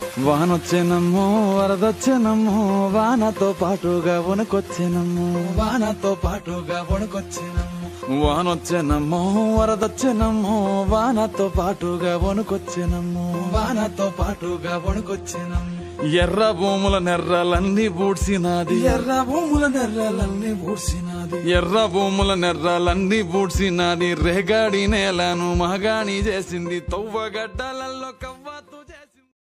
వానొచ్చేనమ్మో వరదొచ్చేనమ్మో వానతో పాటుగా వణుకొచ్చేనమ్మో వానతో పాటుగా వణుకొచ్చేనమ్మో వానొచ్చేనమ్మో వరదొచ్చేనమ్మో వానతో పాటుగా వణుకొచ్చేనమ్మో వానతో పాటుగా వణుకొచ్చేనమ్మో ఎర్ర భూముల నెర్రలన్నీ బూడ్సినాది ఎర్ర భూముల నెర్రలన్నీ బూడ్సినాది ఎర్ర భూముల నెర్రలన్నీ బూడ్సినాది రేగాడి నేలను మగాణి చేసింది తవ్వగడ్డలలో కవ్వతో